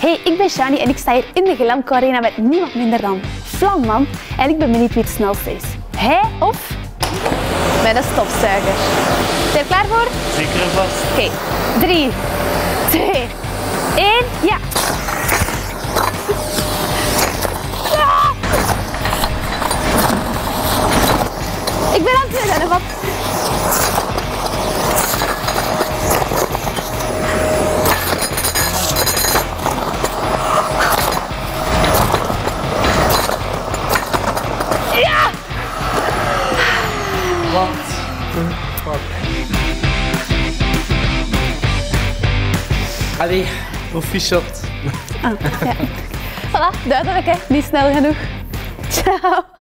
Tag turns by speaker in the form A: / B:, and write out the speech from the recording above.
A: Hey, ik ben Shani en ik sta hier in de Glamco Arena met niemand minder dan Vlamman. En ik ben benieuwd wie het snelste is. Hij of met een stofzuiger. Zijn je klaar voor?
B: Zeker en vast.
A: Oké, 3, 2, 1, ja! Ik ben aan het rennen, wat? Ja!
B: Wat? Fuck. Allee, proficiat.
A: Ah, ja. Voilà, duidelijk hè, niet snel genoeg. Ciao!